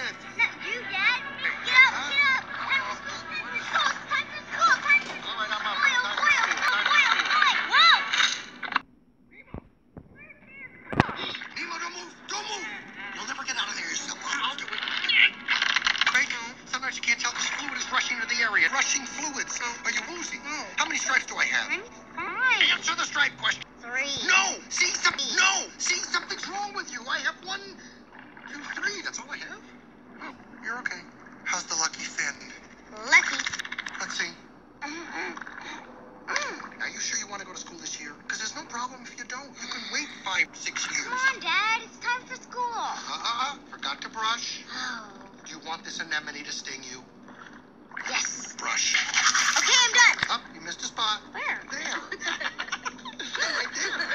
minutes. Not you, Dad. Get up, get up. Time for school, time for school, time for school. All right, I'm up. Oil, Time oil, for school. oil, oil. Whoa! Nemo, don't move. Don't move. You'll never get out of there yourself. I'll do it. Craig, sometimes you can't tell because fluid is rushing into the area. Rushing fluids. Are you woozy? How many stripes do I have? Answer the stripe question. 3. No! See, something's wrong with you. I have 1, 2, 3. That's all I have. Oh, you're okay. How's the lucky fin? Lucky. Let's see. Are you sure you want to go to school this year? Because there's no problem if you don't. You can wait 5, 6 years. Come on, Dad. It's time for school. Forgot to brush. Oh. Do you want this anemone to sting you? Yes. Brush. Okay, I'm done. Oh, you missed a spot. Where? There. Right there.